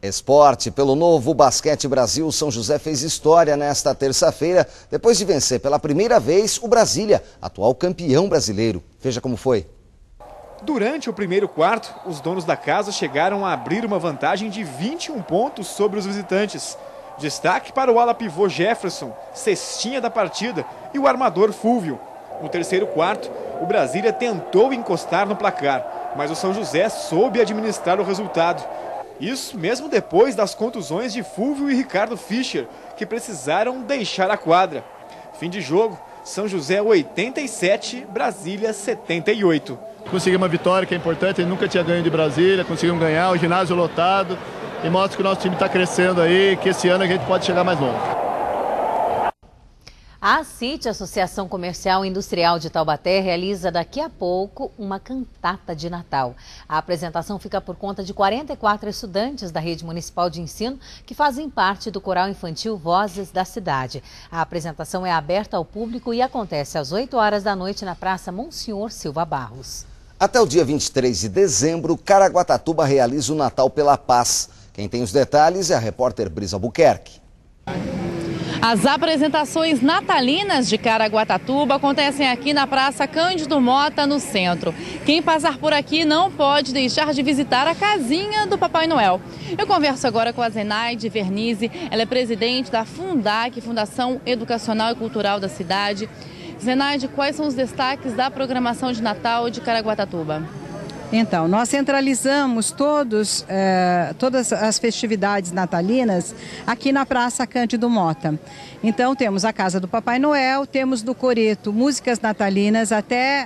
Esporte, pelo Novo Basquete Brasil, São José fez história nesta terça-feira, depois de vencer pela primeira vez o Brasília, atual campeão brasileiro. Veja como foi. Durante o primeiro quarto, os donos da casa chegaram a abrir uma vantagem de 21 pontos sobre os visitantes. Destaque para o ala pivô Jefferson, cestinha da partida, e o armador Fúvio. No terceiro quarto, o Brasília tentou encostar no placar, mas o São José soube administrar o resultado. Isso mesmo depois das contusões de Fúvio e Ricardo Fischer, que precisaram deixar a quadra. Fim de jogo, São José 87, Brasília 78. Conseguimos uma vitória que é importante, ele nunca tinha ganho de Brasília, conseguimos ganhar, o ginásio lotado, e mostra que o nosso time está crescendo aí, que esse ano a gente pode chegar mais longe. A ACIT, Associação Comercial e Industrial de Taubaté, realiza daqui a pouco uma cantata de Natal. A apresentação fica por conta de 44 estudantes da Rede Municipal de Ensino que fazem parte do coral infantil Vozes da Cidade. A apresentação é aberta ao público e acontece às 8 horas da noite na Praça Monsenhor Silva Barros. Até o dia 23 de dezembro, Caraguatatuba realiza o Natal pela Paz. Quem tem os detalhes é a repórter Brisa Albuquerque. As apresentações natalinas de Caraguatatuba acontecem aqui na Praça Cândido Mota, no centro. Quem passar por aqui não pode deixar de visitar a casinha do Papai Noel. Eu converso agora com a Zenaide Vernizzi, ela é presidente da Fundac, Fundação Educacional e Cultural da cidade. Zenaide, quais são os destaques da programação de Natal de Caraguatatuba? Então, nós centralizamos todas as festividades natalinas aqui na Praça Cândido Mota. Então, temos a Casa do Papai Noel, temos do Coreto músicas natalinas até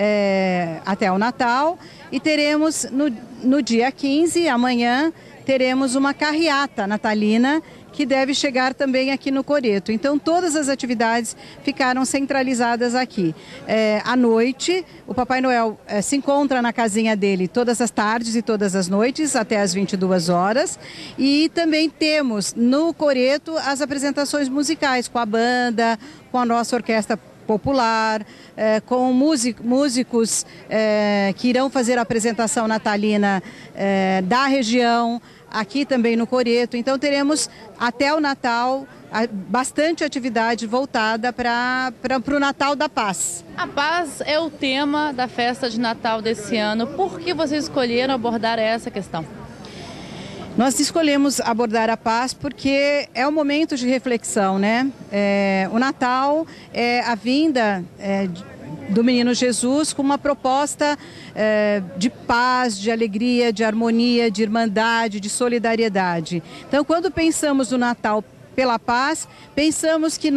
o Natal e teremos no dia 15, amanhã, teremos uma carreata natalina que deve chegar também aqui no Coreto. Então, todas as atividades ficaram centralizadas aqui. À noite, o Papai Noel se encontra na casinha dele todas as tardes e todas as noites, até às 22 horas. E também temos no Coreto as apresentações musicais, com a banda, com a nossa orquestra popular, com músicos que irão fazer a apresentação natalina da região, aqui também no Coreto. Então teremos até o Natal bastante atividade voltada para o Natal da Paz. A paz é o tema da festa de Natal desse ano. Por que vocês escolheram abordar essa questão? Nós escolhemos abordar a paz porque é um momento de reflexão, né? O Natal é a vinda do Menino Jesus com uma proposta de paz, de alegria, de harmonia, de irmandade, de solidariedade. Então, quando pensamos no Natal pela paz, pensamos que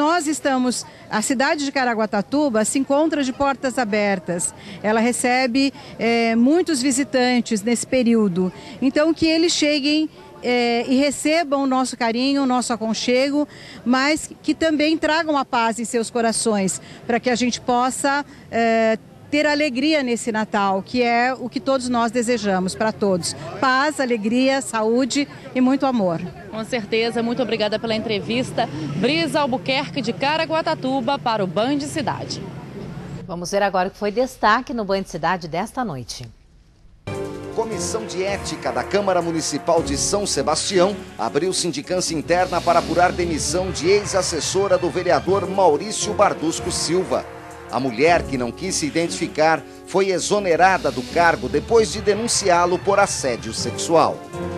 a cidade de Caraguatatuba se encontra de portas abertas. Ela recebe muitos visitantes nesse período. Então, que eles cheguem e recebam o nosso carinho, o nosso aconchego, mas que também tragam a paz em seus corações, para que a gente possa ter alegria nesse Natal, que é o que todos nós desejamos para todos. Paz, alegria, saúde e muito amor. Com certeza, muito obrigada pela entrevista. Brisa Albuquerque de Caraguatatuba para o Band Cidade. Vamos ver agora o que foi destaque no Band Cidade desta noite. Comissão de Ética da Câmara Municipal de São Sebastião abriu sindicância interna para apurar demissão de ex-assessora do vereador Maurício Bardusco Silva. A mulher, que não quis se identificar, foi exonerada do cargo depois de denunciá-lo por assédio sexual.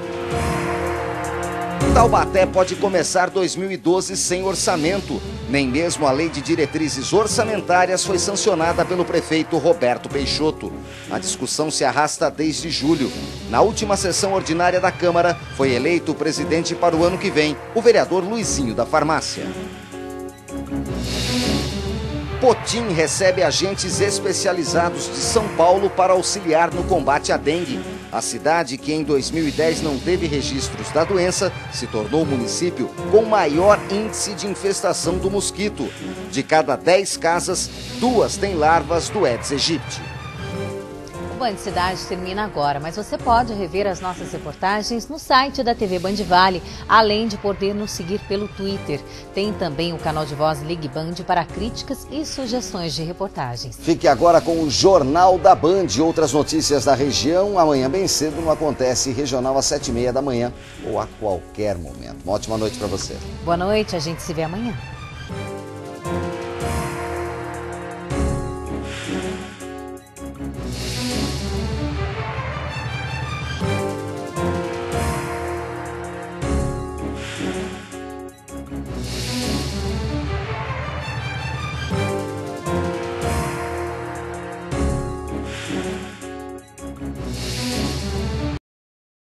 Taubaté pode começar 2012 sem orçamento. Nem mesmo a Lei de Diretrizes Orçamentárias foi sancionada pelo prefeito Roberto Peixoto. A discussão se arrasta desde julho. Na última sessão ordinária da Câmara, foi eleito o presidente para o ano que vem, o vereador Luizinho da Farmácia. Potim recebe agentes especializados de São Paulo para auxiliar no combate à dengue. A cidade, que em 2010 não teve registros da doença, se tornou o município com maior índice de infestação do mosquito. De cada 10 casas, 2 têm larvas do Aedes aegypti. O Band Cidade termina agora, mas você pode rever as nossas reportagens no site da TV Band Vale, além de poder nos seguir pelo Twitter. Tem também o canal de voz Ligue Band para críticas e sugestões de reportagens. Fique agora com o Jornal da Band e outras notícias da região. Amanhã bem cedo no Acontece Regional às 7h30 da manhã ou a qualquer momento. Uma ótima noite para você. Boa noite, a gente se vê amanhã.